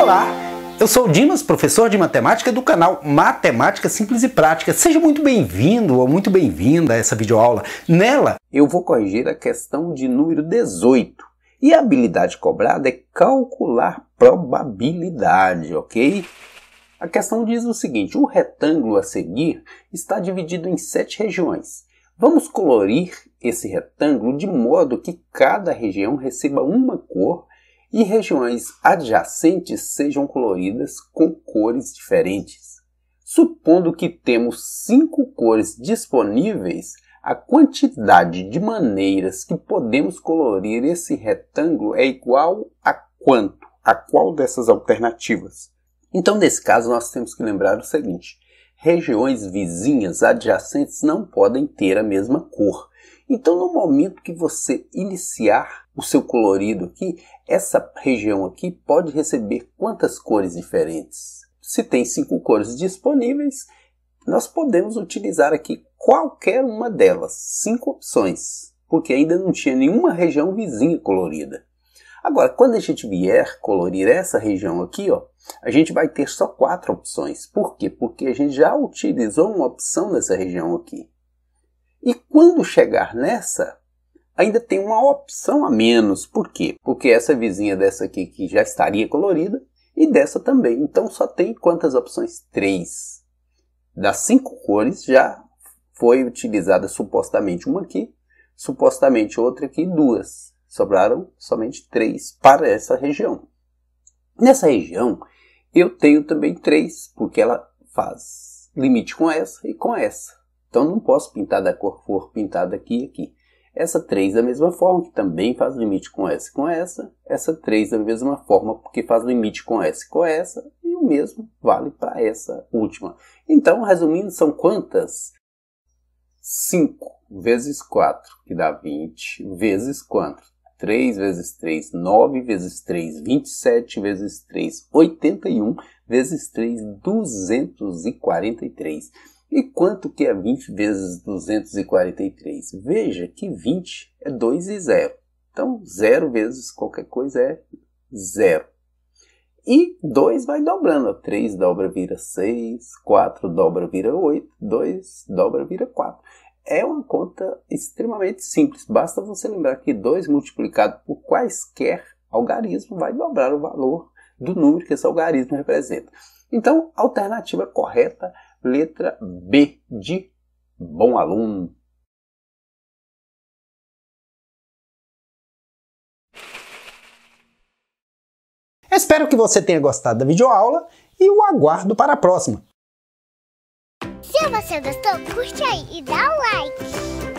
Olá, eu sou o Dimas, professor de matemática do canal Matemática Simples e Prática. Seja muito bem-vindo ou muito bem-vinda a essa videoaula. Nela, eu vou corrigir a questão de número 18. E a habilidade cobrada é calcular probabilidade, ok? A questão diz o seguinte: o retângulo a seguir está dividido em 7 regiões. Vamos colorir esse retângulo de modo que cada região receba uma cor e regiões adjacentes sejam coloridas com cores diferentes. Supondo que temos 5 cores disponíveis, a quantidade de maneiras que podemos colorir esse retângulo é igual a quanto? A qual dessas alternativas? Então, nesse caso, nós temos que lembrar o seguinte: regiões vizinhas adjacentes não podem ter a mesma cor. Então, no momento que você iniciar o seu colorido aqui, essa região aqui pode receber quantas cores diferentes? Se tem 5 cores disponíveis, nós podemos utilizar aqui qualquer uma delas, 5 opções, porque ainda não tinha nenhuma região vizinha colorida. Agora, quando a gente vier colorir essa região aqui, ó, a gente vai ter só 4 opções. Por quê? Porque a gente já utilizou uma opção nessa região aqui. E quando chegar nessa, ainda tem uma opção a menos. Por quê? Porque essa vizinha dessa aqui que já estaria colorida e dessa também. Então só tem quantas opções? 3. Das 5 cores já foi utilizada supostamente uma aqui, supostamente outra aqui, 2. Sobraram somente 3 para essa região. Nessa região eu tenho também 3, porque ela faz limite com essa e com essa. Então não posso pintar da cor que for pintada aqui e aqui. Essa 3 da mesma forma, que também faz limite com essa e com essa. Essa 3 da mesma forma, porque faz limite com essa e com essa. E o mesmo vale para essa última. Então, resumindo, são quantas? 5 vezes 4, que dá 20, vezes quanto? 3 vezes 3, 9 vezes 3, 27 vezes 3, 81 vezes 3, 243. E quanto que é 20 vezes 243? Veja que 20 é 2 e 0. Então, 0 vezes qualquer coisa é 0. E 2 vai dobrando. 3 dobra vira 6, 4 dobra vira 8, 2 dobra vira 4. É uma conta extremamente simples. Basta você lembrar que 2 multiplicado por quaisquer algarismo vai dobrar o valor do número que esse algarismo representa. Então, alternativa correta, letra B de bom aluno. Espero que você tenha gostado da videoaula e o aguardo para a próxima. Se você gostou, curte aí e dá o like.